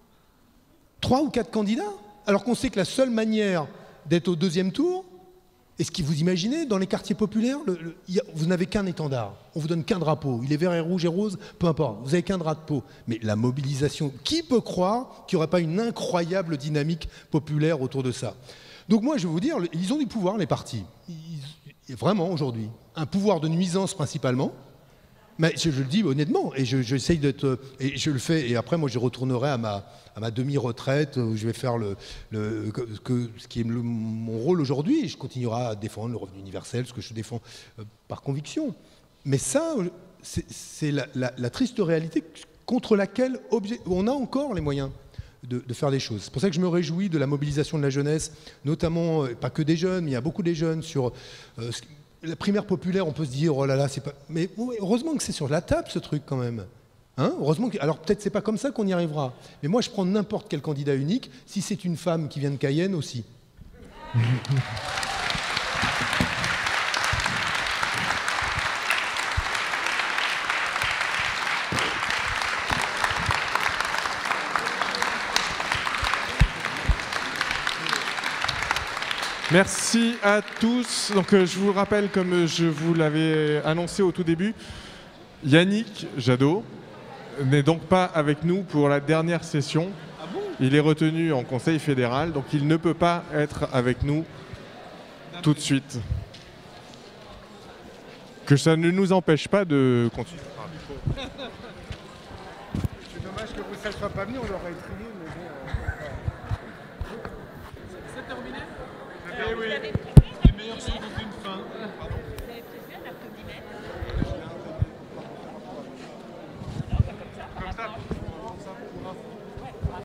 3 ou 4 candidats ? Alors qu'on sait que la seule manière d'être au 2e tour, est-ce que vous imaginez, dans les quartiers populaires, vous n'avez qu'un étendard, on vous donne qu'un drapeau, il est vert et rouge et rose, peu importe, vous n'avez qu'un drapeau. Mais la mobilisation, qui peut croire qu'il n'y aurait pas une incroyable dynamique populaire autour de ça ? Donc moi, je vais vous dire, ils ont du pouvoir, les partis. Vraiment, aujourd'hui. Un pouvoir de nuisance principalement. Mais je le dis honnêtement, et j'essaye d'être... Et je le fais, et après, moi, je retournerai à ma demi-retraite, où je vais faire ce qui est mon rôle aujourd'hui, et je continuerai à défendre le revenu universel, ce que je défends par conviction. Mais ça, c'est la triste réalité contre laquelle on a encore les moyens de faire des choses. C'est pour ça que je me réjouis de la mobilisation de la jeunesse, notamment, pas que des jeunes, mais il y a beaucoup des jeunes sur... la primaire populaire, on peut se dire, oh là là, c'est pas... Mais heureusement que c'est sur la table, ce truc, quand même. Hein, heureusement que... Alors peut-être c'est pas comme ça qu'on y arrivera. Mais moi, je prends n'importe quel candidat unique, si c'est une femme qui vient de Cayenne aussi. Merci à tous. Donc, je vous rappelle, comme je vous l'avais annoncé au tout début, Yannick Jadot n'est donc pas avec nous pour la dernière session. Ah bon ? Il est retenu en Conseil fédéral, donc il ne peut pas être avec nous tout de suite. Que ça ne nous empêche pas de continuer. C'est dommage que Roussel ne soit pas venu, on l'aurait étrié, mais bon... C'est terminé ? Eh oui.